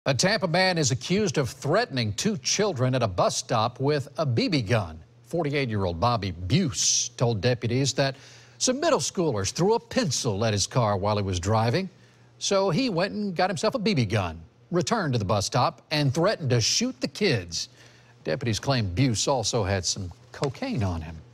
A Tampa man is accused of threatening two children at a bus stop with a BB gun. 48-year-old Bobby Buice told deputies that some middle schoolers threw a pencil at his car while he was driving. So he went and got himself a BB gun, returned to the bus stop, and threatened to shoot the kids. Deputies claim Buice also had some cocaine on him.